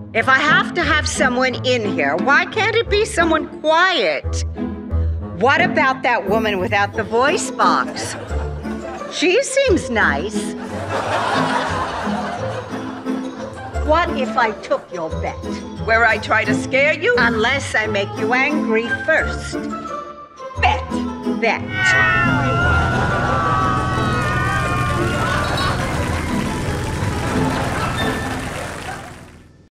If I have to have someone in here, why can't it be someone quiet? What about that woman without the voice box? She seems nice. What if I took your bet? Where I try to scare you? Unless I make you angry first. Bet. Bet.